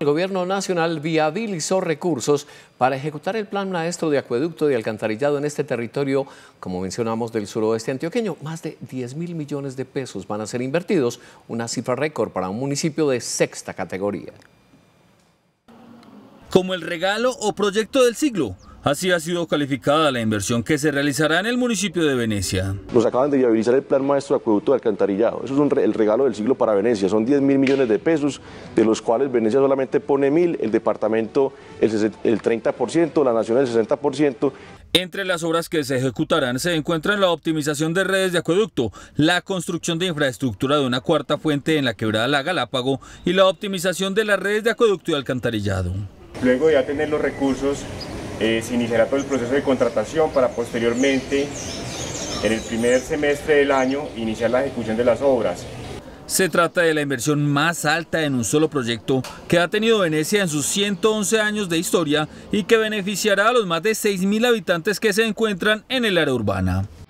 El Gobierno Nacional viabilizó recursos para ejecutar el Plan Maestro de Acueducto y Alcantarillado en este territorio, como mencionamos, del suroeste antioqueño. Más de 10.000 millones de pesos van a ser invertidos, una cifra récord para un municipio de sexta categoría. Como el regalo o proyecto del siglo, así ha sido calificada la inversión que se realizará en el municipio de Venecia. Nos acaban de viabilizar el Plan Maestro de Acueducto y Alcantarillado. Eso es el regalo del siglo para Venecia. Son 10.000 millones de pesos, de los cuales Venecia solamente pone 1.000, el departamento el 30%, la nación el 60%. Entre las obras que se ejecutarán se encuentran la optimización de redes de acueducto, la construcción de infraestructura de una cuarta fuente en la quebrada La Galápago y la optimización de las redes de acueducto y alcantarillado. Luego de ya tener los recursos, se iniciará todo el proceso de contratación para posteriormente, en el primer semestre del año, iniciar la ejecución de las obras. Se trata de la inversión más alta en un solo proyecto que ha tenido Venecia en sus 111 años de historia y que beneficiará a los más de 6.000 habitantes que se encuentran en el área urbana.